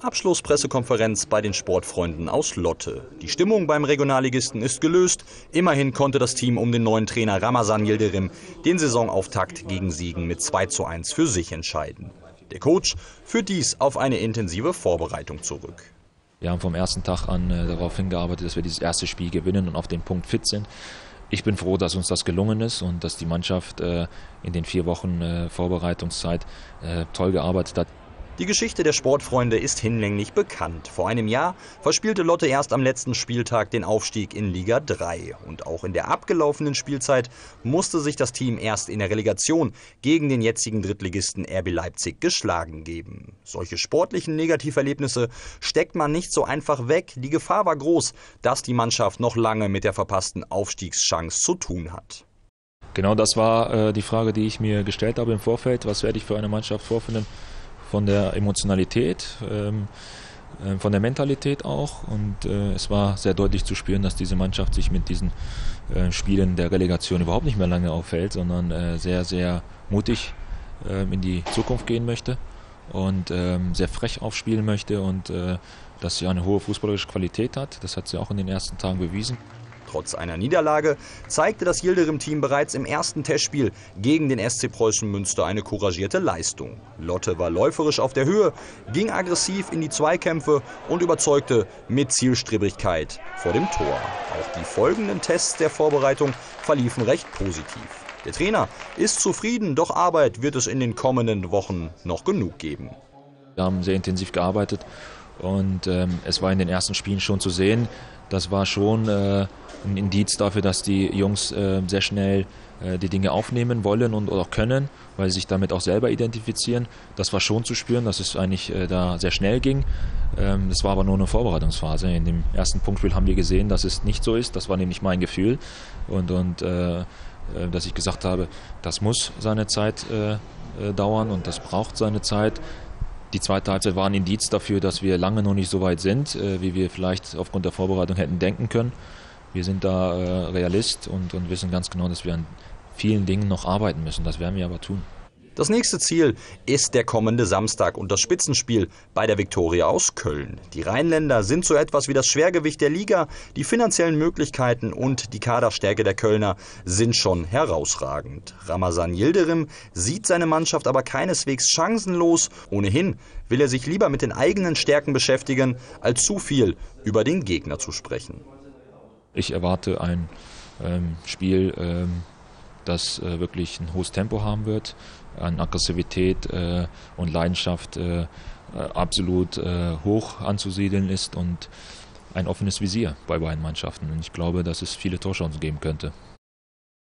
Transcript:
Abschlusspressekonferenz bei den Sportfreunden aus Lotte. Die Stimmung beim Regionalligisten ist gelöst. Immerhin konnte das Team um den neuen Trainer Ramazan Yildirim den Saisonauftakt gegen Siegen mit 2:1 für sich entscheiden. Der Coach führt dies auf eine intensive Vorbereitung zurück. Wir haben vom ersten Tag an darauf hingearbeitet, dass wir dieses erste Spiel gewinnen und auf den Punkt fit sind. Ich bin froh, dass uns das gelungen ist und dass die Mannschaft in den 4 Wochen Vorbereitungszeit toll gearbeitet hat. Die Geschichte der Sportfreunde ist hinlänglich bekannt. Vor einem Jahr verspielte Lotte erst am letzten Spieltag den Aufstieg in Liga 3. Und auch in der abgelaufenen Spielzeit musste sich das Team erst in der Relegation gegen den jetzigen Drittligisten RB Leipzig geschlagen geben. Solche sportlichen Negativerlebnisse steckt man nicht so einfach weg. Die Gefahr war groß, dass die Mannschaft noch lange mit der verpassten Aufstiegschance zu tun hat. Genau das war die Frage, die ich mir gestellt habe im Vorfeld. Was werde ich für eine Mannschaft vorfinden? Von der Emotionalität, von der Mentalität auch. Und es war sehr deutlich zu spüren, dass diese Mannschaft sich mit diesen Spielen der Relegation überhaupt nicht mehr lange aufhält, sondern sehr, sehr mutig in die Zukunft gehen möchte und sehr frech aufspielen möchte und dass sie eine hohe fußballerische Qualität hat. Das hat sie auch in den ersten Tagen bewiesen. Trotz einer Niederlage zeigte das Yildirim-Team bereits im ersten Testspiel gegen den SC Preußen Münster eine couragierte Leistung. Lotte war läuferisch auf der Höhe, ging aggressiv in die Zweikämpfe und überzeugte mit Zielstrebigkeit vor dem Tor. Auch die folgenden Tests der Vorbereitung verliefen recht positiv. Der Trainer ist zufrieden, doch Arbeit wird es in den kommenden Wochen noch genug geben. Wir haben sehr intensiv gearbeitet und es war in den ersten Spielen schon zu sehen, das war schon ein Indiz dafür, dass die Jungs sehr schnell die Dinge aufnehmen wollen und auch können, weil sie sich damit auch selber identifizieren. Das war schon zu spüren, dass es eigentlich da sehr schnell ging. Das war aber nur eine Vorbereitungsphase. In dem ersten Punktspiel haben wir gesehen, dass es nicht so ist. Das war nämlich mein Gefühl. Und dass ich gesagt habe, das muss seine Zeit dauern und das braucht seine Zeit. Die zweite Halbzeit war ein Indiz dafür, dass wir lange noch nicht so weit sind, wie wir vielleicht aufgrund der Vorbereitung hätten denken können. Wir sind da Realist und wissen ganz genau, dass wir an vielen Dingen noch arbeiten müssen. Das werden wir aber tun. Das nächste Ziel ist der kommende Samstag und das Spitzenspiel bei der Viktoria aus Köln. Die Rheinländer sind so etwas wie das Schwergewicht der Liga. Die finanziellen Möglichkeiten und die Kaderstärke der Kölner sind schon herausragend. Ramazan Yildirim sieht seine Mannschaft aber keineswegs chancenlos. Ohnehin will er sich lieber mit den eigenen Stärken beschäftigen, als zu viel über den Gegner zu sprechen. Ich erwarte ein Spiel, das wirklich ein hohes Tempo haben wird, an Aggressivität und Leidenschaft absolut hoch anzusiedeln ist und ein offenes Visier bei beiden Mannschaften. Und ich glaube, dass es viele Torchancen geben könnte.